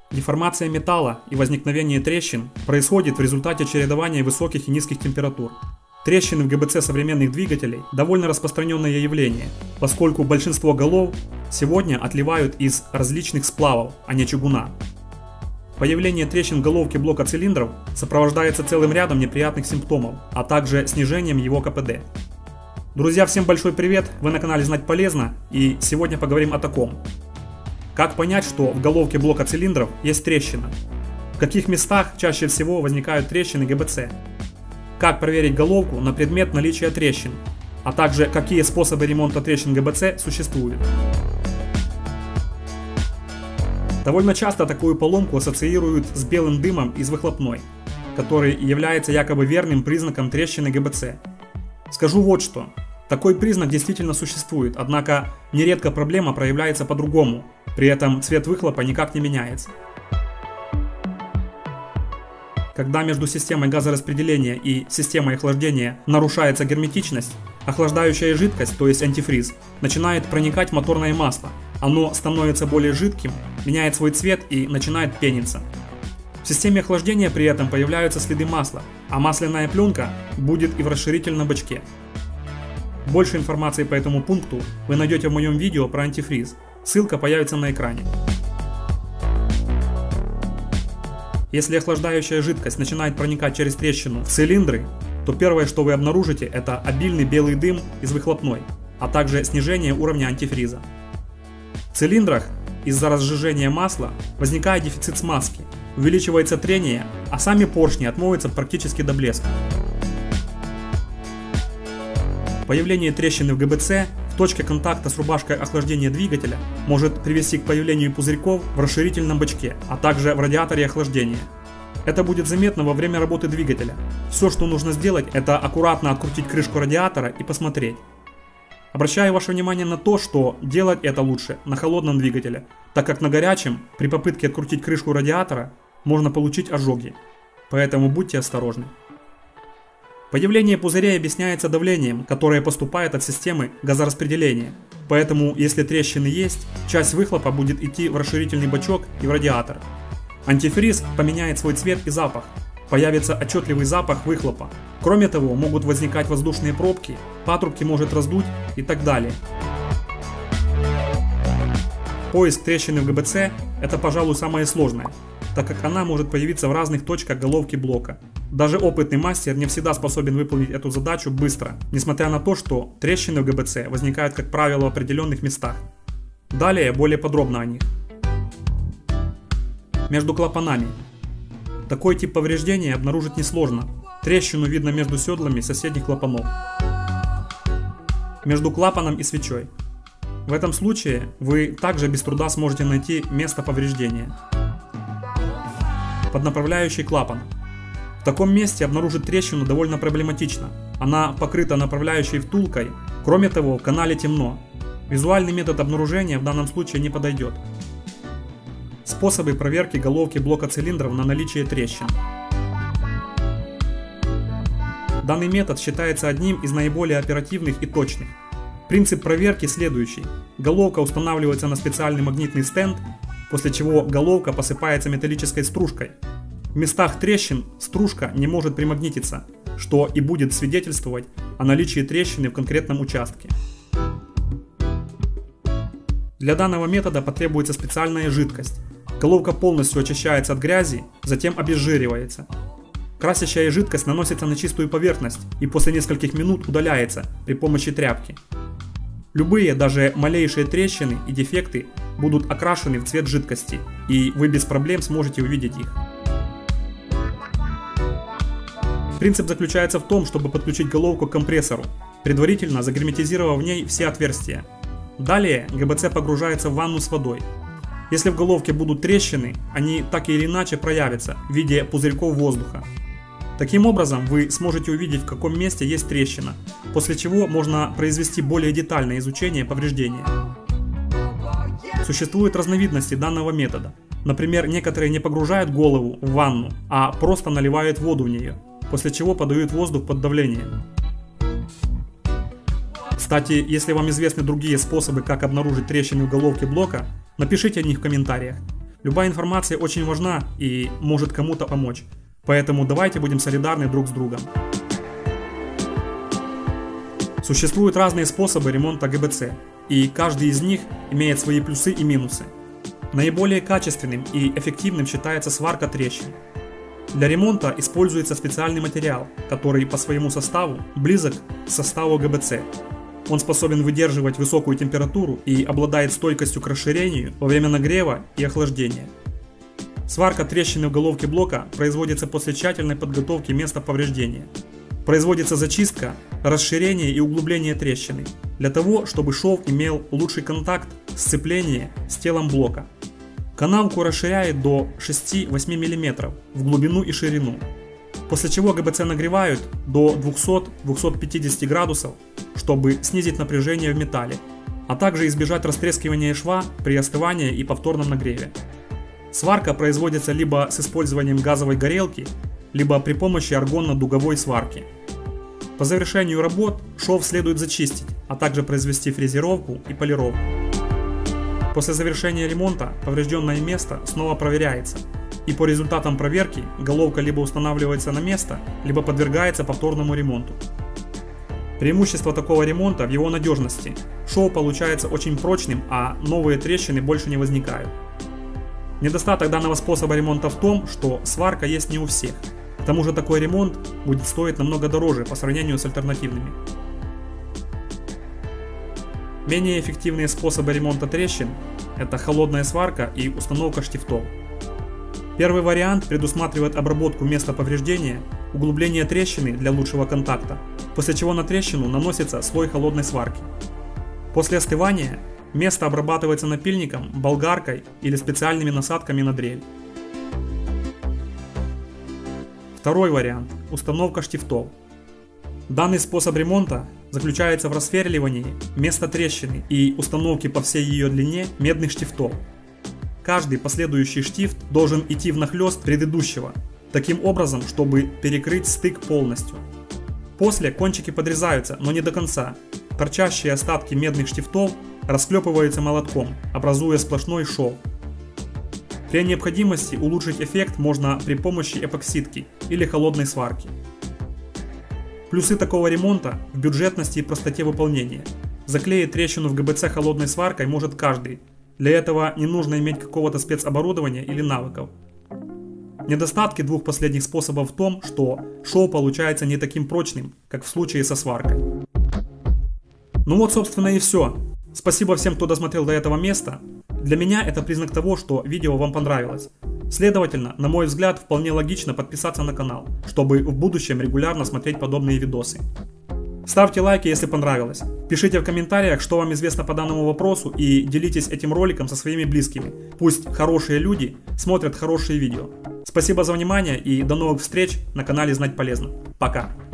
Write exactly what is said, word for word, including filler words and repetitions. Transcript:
Деформация металла и возникновение трещин происходит в результате чередования высоких и низких температур. Трещины в ГБЦ современных двигателей – довольно распространенное явление, поскольку большинство голов сегодня отливают из различных сплавов, а не чугуна. Появление трещин в головке блока цилиндров сопровождается целым рядом неприятных симптомов, а также снижением его КПД. Друзья, всем большой привет! Вы на канале Знать Полезно, и сегодня поговорим о таком. Как понять, что в головке блока цилиндров есть трещина? В каких местах чаще всего возникают трещины ГБЦ? Как проверить головку на предмет наличия трещин? А также какие способы ремонта трещин ГБЦ существуют? Довольно часто такую поломку ассоциируют с белым дымом из выхлопной, который является якобы верным признаком трещины ГБЦ. Скажу вот что. Такой признак действительно существует, однако нередко проблема проявляется по-другому, при этом цвет выхлопа никак не меняется. Когда между системой газораспределения и системой охлаждения нарушается герметичность, охлаждающая жидкость, то есть антифриз, начинает проникать в моторное масло. Оно становится более жидким, меняет свой цвет и начинает пениться. В системе охлаждения при этом появляются следы масла, а масляная пленка будет и в расширительном бачке. Больше информации по этому пункту вы найдете в моем видео про антифриз. Ссылка появится на экране. Если охлаждающая жидкость начинает проникать через трещину в цилиндры, то первое, что вы обнаружите, это обильный белый дым из выхлопной, а также снижение уровня антифриза. В цилиндрах из-за разжижения масла возникает дефицит смазки, увеличивается трение, а сами поршни отмоются практически до блеска. Появление трещины в ГБЦ в точке контакта с рубашкой охлаждения двигателя может привести к появлению пузырьков в расширительном бачке, а также в радиаторе охлаждения. Это будет заметно во время работы двигателя. Все, что нужно сделать, это аккуратно открутить крышку радиатора и посмотреть. Обращаю ваше внимание на то, что делать это лучше на холодном двигателе, так как на горячем при попытке открутить крышку радиатора можно получить ожоги. Поэтому будьте осторожны. Появление пузырей объясняется давлением, которое поступает от системы газораспределения. Поэтому, если трещины есть, часть выхлопа будет идти в расширительный бачок и в радиатор. Антифриз поменяет свой цвет и запах. Появится отчетливый запах выхлопа. Кроме того, могут возникать воздушные пробки, патрубки может раздуть и так далее. Поиск трещины в ГБЦ – это, пожалуй, самое сложное, так как она может появиться в разных точках головки блока. Даже опытный мастер не всегда способен выполнить эту задачу быстро, несмотря на то, что трещины в ГБЦ возникают, как правило, в определенных местах. Далее более подробно о них. Между клапанами. Такой тип повреждения обнаружить несложно. Трещину видно между седлами соседних клапанов. Между клапаном и свечой. В этом случае вы также без труда сможете найти место повреждения. Под направляющий клапан. В таком месте обнаружить трещину довольно проблематично. Она покрыта направляющей втулкой. Кроме того, в канале темно. Визуальный метод обнаружения в данном случае не подойдет. Способы проверки головки блока цилиндров на наличие трещин. Данный метод считается одним из наиболее оперативных и точных. Принцип проверки следующий. Головка устанавливается на специальный магнитный стенд, после чего головка посыпается металлической стружкой. В местах трещин стружка не может примагнититься, что и будет свидетельствовать о наличии трещины в конкретном участке. Для данного метода потребуется специальная жидкость. Головка полностью очищается от грязи, затем обезжиривается. Красящая жидкость наносится на чистую поверхность и после нескольких минут удаляется при помощи тряпки. Любые, даже малейшие трещины и дефекты будут окрашены в цвет жидкости, и вы без проблем сможете увидеть их. Принцип заключается в том, чтобы подключить головку к компрессору, предварительно загерметизировав в ней все отверстия. Далее ГБЦ погружается в ванну с водой. Если в головке будут трещины, они так или иначе проявятся в виде пузырьков воздуха. Таким образом, вы сможете увидеть, в каком месте есть трещина, после чего можно произвести более детальное изучение повреждения. Существуют разновидности данного метода. Например, некоторые не погружают голову в ванну, а просто наливают воду в нее, после чего подают воздух под давлением. Кстати, если вам известны другие способы, как обнаружить трещины в головке блока, напишите о них в комментариях. Любая информация очень важна и может кому-то помочь. Поэтому давайте будем солидарны друг с другом. Существуют разные способы ремонта ГБЦ, и каждый из них имеет свои плюсы и минусы. Наиболее качественным и эффективным считается сварка трещин. Для ремонта используется специальный материал, который по своему составу близок к составу ГБЦ. Он способен выдерживать высокую температуру и обладает стойкостью к расширению во время нагрева и охлаждения. Сварка трещины в головке блока производится после тщательной подготовки места повреждения. Производится зачистка, расширение и углубление трещины, для того, чтобы шов имел лучший контакт, сцепление с телом блока. Канавку расширяет до шести-восьми миллиметров в глубину и ширину, после чего ГБЦ нагревают до двухсот-двухсот пятидесяти градусов, чтобы снизить напряжение в металле, а также избежать растрескивания шва при остывании и повторном нагреве. Сварка производится либо с использованием газовой горелки, либо при помощи аргонно-дуговой сварки. По завершению работ шов следует зачистить, а также произвести фрезеровку и полировку. После завершения ремонта поврежденное место снова проверяется, и по результатам проверки головка либо устанавливается на место, либо подвергается повторному ремонту. Преимущество такого ремонта в его надежности. Шов получается очень прочным, а новые трещины больше не возникают. Недостаток данного способа ремонта в том, что сварка есть не у всех. К тому же такой ремонт будет стоить намного дороже по сравнению с альтернативными. Менее эффективные способы ремонта трещин – это холодная сварка и установка штифтов. Первый вариант предусматривает обработку места повреждения, углубление трещины для лучшего контакта, после чего на трещину наносится слой холодной сварки. После остывания место обрабатывается напильником, болгаркой или специальными насадками на дрель. Второй вариант – установка штифтов. Данный способ ремонта заключается в рассверливании места трещины и установке по всей ее длине медных штифтов. Каждый последующий штифт должен идти внахлёст предыдущего, таким образом, чтобы перекрыть стык полностью. После кончики подрезаются, но не до конца. Торчащие остатки медных штифтов расклепываются молотком, образуя сплошной шов. При необходимости улучшить эффект можно при помощи эпоксидки или холодной сварки. Плюсы такого ремонта в бюджетности и простоте выполнения. Заклеить трещину в ГБЦ холодной сваркой может каждый. Для этого не нужно иметь какого-то спецоборудования или навыков. Недостатки двух последних способов в том, что шов получается не таким прочным, как в случае со сваркой. Ну вот, собственно, и все. Спасибо всем, кто досмотрел до этого места. Для меня это признак того, что видео вам понравилось. Следовательно, на мой взгляд, вполне логично подписаться на канал, чтобы в будущем регулярно смотреть подобные видосы. Ставьте лайки, если понравилось. Пишите в комментариях, что вам известно по данному вопросу, и делитесь этим роликом со своими близкими. Пусть хорошие люди смотрят хорошие видео. Спасибо за внимание и до новых встреч на канале Знать Полезно. Пока.